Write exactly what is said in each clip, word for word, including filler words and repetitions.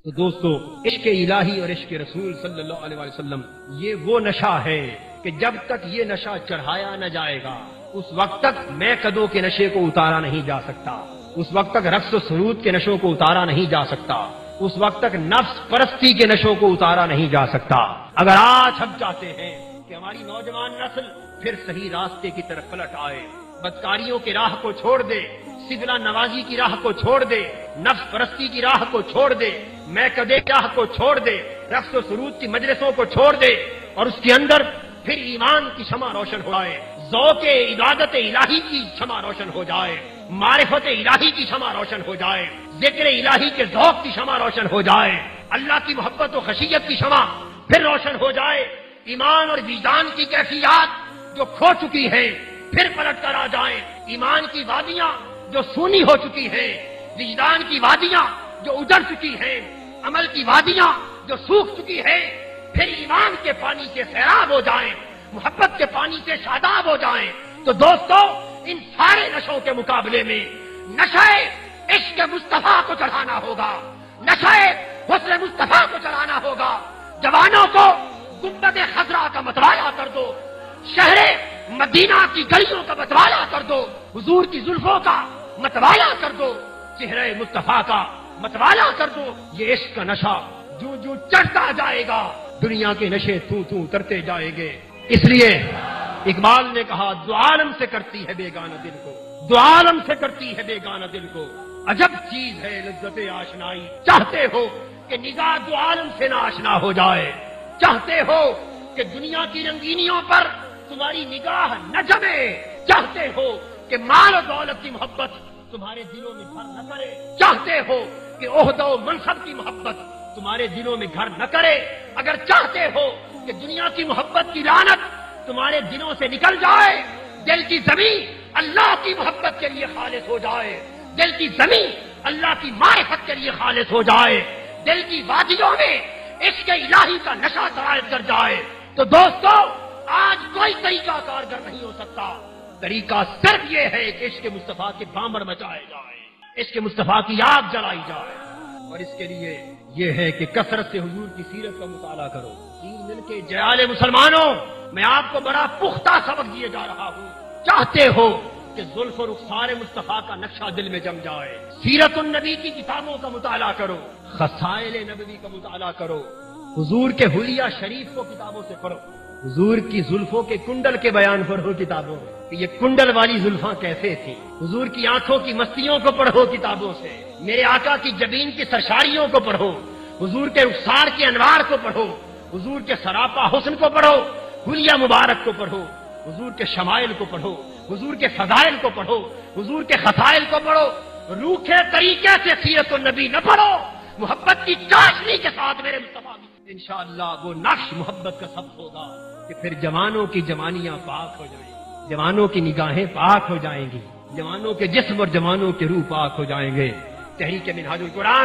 تو دوستو، عشق الہی اور عشق رسول صلی اللہ علیہ وسلم یہ وہ نشہ ہے کہ جب تک یہ نشہ چڑھایا نہ جائے گا اس وقت تک میں قدوں کے نشے کو اتارا نہیں جا سکتا، اس وقت تک رقص و سرود کے نشوں کو اتارا نہیں جا سکتا، اس وقت تک نفس پرستی کے نشوں کو اتارا نہیں جا سکتا۔ اگر آج ہم چاہتے ہیں کہ ہماری نوجوان نسل پھر صحیح راستے کی طرف پلٹ آئے، بدکاریوں کی راہ کو چھوڑ دے، سگلا نوازی کی راہ کو چھوڑ دے، نفس پرستی کی راہ کو چھوڑ دے، میں کدے کی راہ کو چھوڑ دے، رقص و سرود کی مجلسوں کو چھوڑ دے، اور اس کے اندر پھر ایمان کی شمع روشن ہو جائے، ذوق عبادت الہی کی شمع روشن ہو جائے، معرفت الہی کی شمع روشن ہو جائے، ذکر الہی کے ذوق کی شمع روشن ہو جائے، اللہ کی محبت و خشیت کی شمع پھر روشن ہو جائے، ایمان اور وجدان کی کیفیات جو کھو چکی ہیں پھر پلٹ کر آ جائیں، ایمان کی وادیاں جو سونی ہو چکی ہیں، وجدان کی وادیاں جو اجڑ چکی ہیں، عمل کی وادیاں جو سوکھ چکی ہیں، پھر ایمان کے پانی سے سیراب ہو جائیں، محبت کے پانی سے شاداب ہو جائیں۔ تو دوستو، ان سارے نشوں کے مقابلے میں نشہ عشق مصطفیٰ کو چڑھانا ہوگا، نشہ حسن مصطفیٰ کو چڑھانا ہوگا۔ جوانوں کو گنبد خضرا کا متوالا کر دو، شہر مدینہ کی گلیوں کا متوالا کر دو، حضور کی زلفوں کا متوالا کر دو، چہرے مصطفیٰ کا متوالا کر دو۔ یہ عشق کا نشہ جو جو چڑھتا جائے گا دنیا کے نشے تو تو اترتے جائیں گے۔ اس لیے اقبال نے کہا، دو عالم سے کرتی ہے بیگانہ دل کو، دو عالم سے کرتی ہے بیگانہ دل کو، عجب چیز ہے لذت آشنائی۔ چاہتے ہو کہ نگاہ دو عالم سے نہ آشنا ہو جائے، چاہتے ہو کہ دنیا کی رنگینیوں پر تمہاری نگاہ نہ جمے، چاہتے ہو کہ مال و دولت کی محبت تمہارے دلوں میں گھر نہ کرے، چاہتے ہو کہ عہدہ و منصب کی محبت تمہارے دلوں میں گھر نہ کرے، اگر چاہتے ہو کہ دنیا کی محبت کی لعنت تمہارے دلوں سے نکل جائے، دل کی زمین اللہ کی محبت کے لیے خالص ہو جائے، دل کی زمین اللہ کی معرفت کے لیے خالص ہو جائے، دل کی وادیوں میں عشق الہی کا نشہ سرائے کر جائے، تو دوستو آج کوئی طریقہ کارگر نہیں ہو سکتا۔ طریقہ صرف یہ ہے کہ عشق مصطفیٰ کے بامر مچائے جائے، عشق مصطفیٰ کی آگ جلائی جائے، اور اس کے لیے یہ ہے کہ کثرت سے حضور کی سیرت کا مطالعہ کرو۔ تین دن کے جیال مسلمانوں، میں آپ کو بڑا پختہ سبق دیے جا رہا ہوں۔ چاہتے ہو کہ زلف و رخسار مصطفیٰ کا نقشہ دل میں جم جائے، سیرت النبی کی کتابوں کا مطالعہ کرو، خصائل نبوی کا مطالعہ کرو، حضور کے حلیہ شریف کو کتابوں سے پڑھو، حضور کی زلفوں کے کنڈل کے بیان پڑھو کتابوں میں کہ یہ کنڈل والی زلفاں کیسے تھیں، حضور کی آنکھوں کی مستیوں کو پڑھو کتابوں سے، میرے آقا کی جبین کی سرشاریوں کو پڑھو، حضور کے رخسار کے انوار کو پڑھو، حضور کے سراپا حسن کو پڑھو، حلیہ مبارک کو پڑھو، حضور کے شمائل کو پڑھو، حضور کے فضائل کو پڑھو، حضور کے خصائل کو پڑھو۔ روکھے طریقے سے سیرت النبی نہ پڑھو، محبت کی چاشنی کے ساتھ میرے مصطفیٰ کی انشاءاللہ وہ نقش محبت کا سبق ہوگا کہ پھر جوانوں کی جوانیاں پاک ہو جائیں گی، جوانوں کی نگاہیں پاک ہو جائیں گی، جوانوں کے جسم اور جوانوں کے روح پاک ہو جائیں گے۔ تحریک منہاج القرآن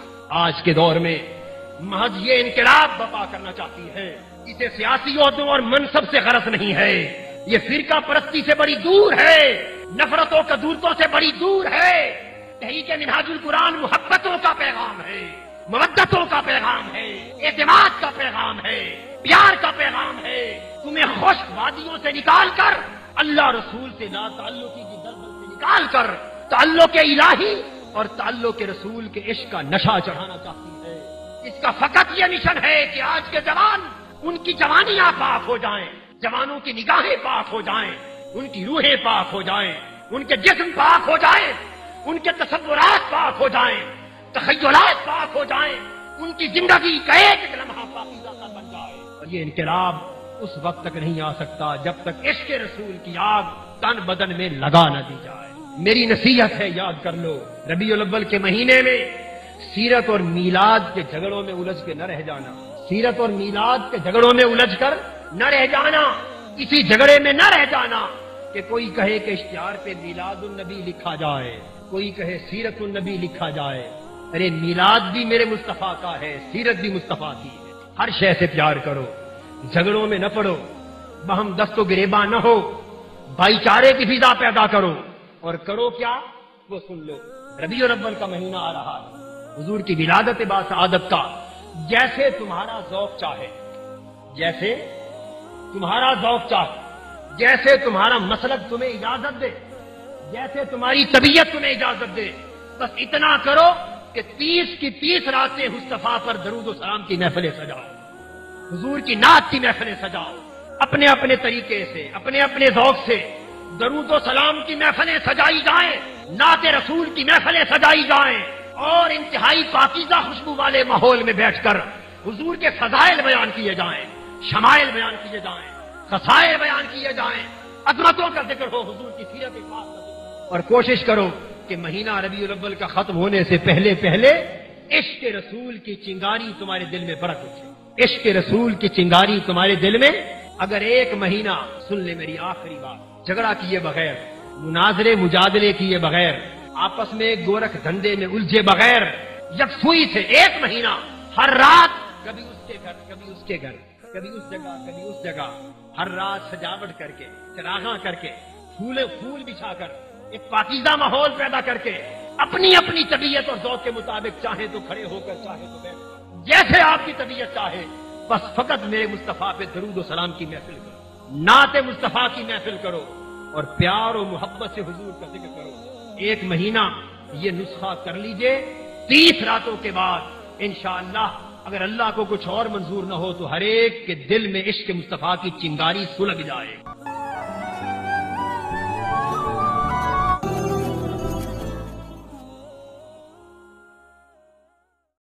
آج کے دور میں محض یہ انقلاب برپا کرنا چاہتی ہے، اسے سیاسی عہدوں اور منصب سے غرض نہیں ہے، یہ فرقہ پرستی سے بڑی دور ہے، نفرتوں کدورتوں سے بڑی دور ہے۔ تحریک منہاج القرآن محبتوں کا پیغام ہے، مودتوں کا پیغام ہے، اعتماد کا پیغام ہے، پیار کا پیغام ہے۔ تمہیں خشک وادیوں سے نکال کر اللہ رسول سے لا تعلقی کی دلدل سے نکال کر تعلق الہی اور تعلق رسول کے عشق کا نشہ چڑھانا چاہتی ہے۔ اس کا فقط یہ مشن ہے کہ آج کے جوان ان کی جوانیاں پاک ہو جائیں، جوانوں کی نگاہیں پاک ہو جائیں، ان کی روحیں پاک ہو جائیں، ان کے جسم پاک ہو جائیں، ان کے تصورات پاک ہو جائیں، تخیلات پاک ہو جائیں، ان کی زندگی کا ایک ایک لمحہ پاکیزہ کا بن جائے۔ اور یہ انقلاب اس وقت تک نہیں آ سکتا جب تک عشق رسول کی آگ تن بدن میں لگا نہ دی جائے۔ میری نصیحت ہے، یاد کر لو، ربیع الاول کے مہینے میں سیرت اور میلاد کے جھگڑوں میں الجھ کے نہ رہ جانا، سیرت اور میلاد کے جھگڑوں میں الجھ کر نہ رہ جانا، کسی جھگڑے میں نہ رہ جانا کہ کوئی کہے کہ اشتہار پہ میلاد النبی لکھا جائے، کوئی کہے سیرت النبی لکھا جائے۔ ارے میلاد بھی میرے مصطفیٰ کا ہے، سیرت بھی مصطفیٰ کی ہے۔ ہر شے سے پیار کرو، جھگڑوں میں نہ پڑو، بہم دست و گریباں نہ ہو، بھائی چارے کی فضا پیدا کرو، اور کرو کیا وہ سن لو۔ ربیع الاول کا مہینہ آ رہا ہے، حضور کی ولادت باسعادت کا جیسے تمہارا ذوق چاہے، جیسے تمہارا ذوق چاہے، جیسے تمہارا مسلک تمہیں اجازت دے، جیسے تمہاری طبیعت تمہیں اجازت دے، بس اتنا کرو کہ تیس کی تیس راتیں مصطفیٰ پر درود و سلام کی محفلیں سجاؤ، حضور کی نعت کی محفلیں سجاؤ، اپنے اپنے طریقے سے، اپنے اپنے ذوق سے درود و سلام کی محفلیں سجائی جائیں، نعت رسول کی محفلیں سجائی جائیں، اور انتہائی پاکیزہ خوشبو والے ماحول میں بیٹھ کر حضور کے فضائل بیان کیے جائیں، شمائل بیان کیے جائیں، خصائل بیان کیے جائیں، عظمتوں کا ذکر ہو، حضور کی سیرت پاک کا ذکر، اور کوشش کرو کہ مہینہ ربیع الاول کا ختم ہونے سے پہلے پہلے عشق رسول کی چنگاری تمہارے دل میں برق اٹھے، عشق رسول کی چنگاری تمہارے دل میں۔ اگر ایک مہینہ، سن لے میری آخری بات، جھگڑا کیے بغیر، مناظرے مجادلے کیے بغیر، آپس میں گورکھ دھندے میں الجھے بغیر، یکسوئی سے ایک مہینہ ہر رات کبھی اس کے گھر کبھی اس کے گھر کبھی اس جگہ کبھی اس جگہ ہر رات سجاوٹ کر کے، چراغاں کر کے، پھول پھول بچھا کر، ایک پاکیزہ ماحول پیدا کر کے، اپنی اپنی طبیعت اور ذوق کے مطابق چاہے تو کھڑے ہو کر، چاہے تو بیٹھ کر، جیسے آپ کی طبیعت چاہے، بس فقط میرے مصطفیٰ پہ درود و سلام کی محفل کرو، نعت مصطفیٰ کی محفل کرو، اور پیار و محبت سے حضور کا ذکر کرو۔ ایک مہینہ یہ نسخہ کر لیجئے، تیس راتوں کے بعد انشاءاللہ اگر اللہ کو کچھ اور منظور نہ ہو تو ہر ایک کے دل میں عشق مصطفیٰ کی چنگاری سلگ جائے۔